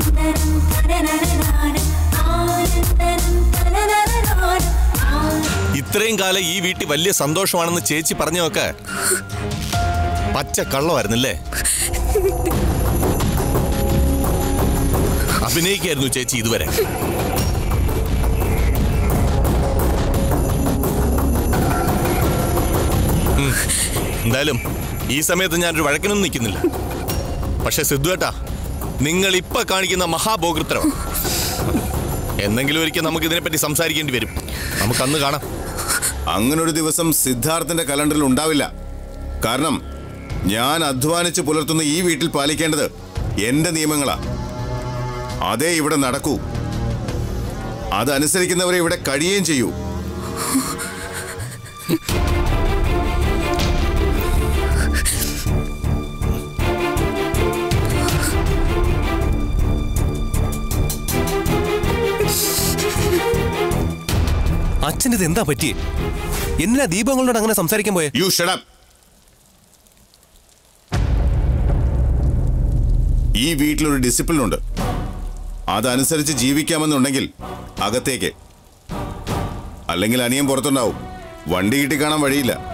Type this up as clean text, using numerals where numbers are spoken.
ഇത്രയും കാലം ഈ വീട്ടിൽ വലിയ സന്തോഷമാണെന്ന് ചേച്ചി പറഞ്ഞൊക്കെ പച്ച കള്ളമായിരുന്നല്ലേ? അഭിനയിക്കായിരുന്നു ചേച്ചി ഇതുവരെ. എന്തായാലും ഈ സമയത്ത് ഞാനൊരു വഴക്കിനൊന്നും നിൽക്കുന്നില്ല. പക്ഷെ സിദ്ധുവേട്ടാ, നിങ്ങൾ ഇപ്പൊ കാണിക്കുന്ന മഹാഭോഗൃത്രം എന്തെങ്കിലും ഒരിക്കൽ നമുക്ക് ഇതിനെപ്പറ്റി സംസാരിക്കേണ്ടി വരും. നമുക്ക് അന്ന് കാണാം. അങ്ങനൊരു ദിവസം സിദ്ധാർത്ഥന്റെ കലണ്ടറിൽ ഉണ്ടാവില്ല. കാരണം ഞാൻ അധ്വാനിച്ച് പുലർത്തുന്ന ഈ വീട്ടിൽ പാലിക്കേണ്ടത് എന്റെ നിയമങ്ങളാ. അതേ ഇവിടെ നടക്കൂ. അതനുസരിക്കുന്നവരെ ഇവിടെ കഴിയുകയും ചെയ്യൂ. അച്ഛനിത് എന്താ പറ്റിയേ? എന്തിനാ ദീപങ്ങളോട് അങ്ങനെ സംസാരിക്കാൻ പോയെ? You shut up. ഈ വീട്ടിലൊരു ഡിസിപ്ലിൻ ഉണ്ട്. അതനുസരിച്ച് ജീവിക്കാമെന്നുണ്ടെങ്കിൽ അകത്തേക്ക്, അല്ലെങ്കിൽ അനിയൻ പുറത്തുണ്ടാവും. വണ്ടി കിട്ടി കാണാൻ വഴിയില്ല.